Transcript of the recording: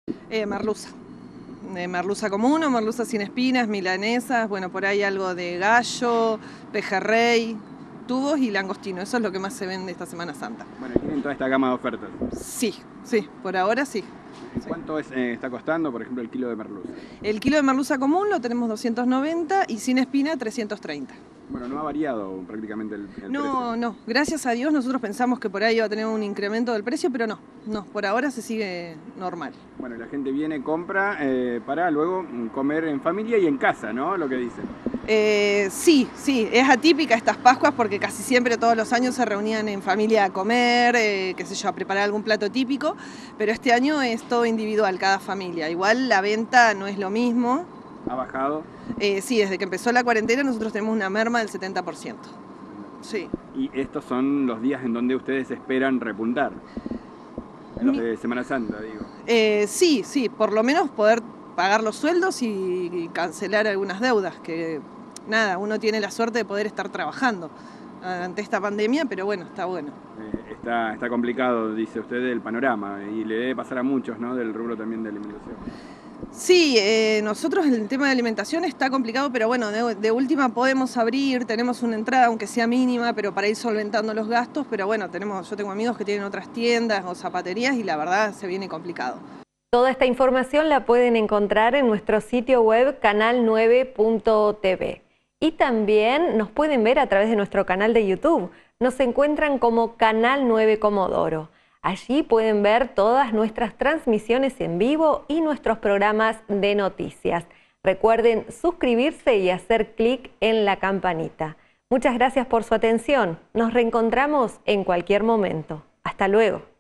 Merluza. Merluza común o merluza sin espinas, milanesas, bueno, por ahí algo de gallo, pejerrey, tubos y langostino. Eso es lo que más se vende esta Semana Santa. Bueno, tienen toda esta gama de ofertas. Sí, sí, por ahora sí. ¿Cuánto está costando, por ejemplo, el kilo de merluza? El kilo de merluza común lo tenemos 290 y sin espina 330. Bueno, no ha variado prácticamente el precio. No, gracias a Dios nosotros pensamos que por ahí iba a tener un incremento del precio, pero no, por ahora se sigue normal. Bueno, la gente viene, compra para luego comer en familia y en casa, ¿no? Lo que dicen. Sí, es atípica estas Pascuas porque casi siempre todos los años se reunían en familia a comer, qué sé yo, a preparar algún plato típico, pero este año es todo individual, cada familia. Igual la venta no es lo mismo. ¿Ha bajado? Sí, desde que empezó la cuarentena nosotros tenemos una merma del 70%. Sí. Y estos son los días en donde ustedes esperan repuntar, en los de Semana Santa, digo. Sí, por lo menos poder pagar los sueldos y cancelar algunas deudas, que nada, uno tiene la suerte de poder estar trabajando ante esta pandemia, pero bueno, está bueno. Está complicado, dice usted, el panorama, y le debe pasar a muchos, ¿no?, del rubro también de alimentación. Sí, nosotros el tema de alimentación está complicado, pero bueno, de última podemos abrir, tenemos una entrada, aunque sea mínima, pero para ir solventando los gastos, pero bueno, yo tengo amigos que tienen otras tiendas o zapaterías y la verdad se viene complicado. Toda esta información la pueden encontrar en nuestro sitio web canal9.tv y también nos pueden ver a través de nuestro canal de YouTube. Nos encuentran como Canal 9 Comodoro. Allí pueden ver todas nuestras transmisiones en vivo y nuestros programas de noticias. Recuerden suscribirse y hacer clic en la campanita. Muchas gracias por su atención. Nos reencontramos en cualquier momento. Hasta luego.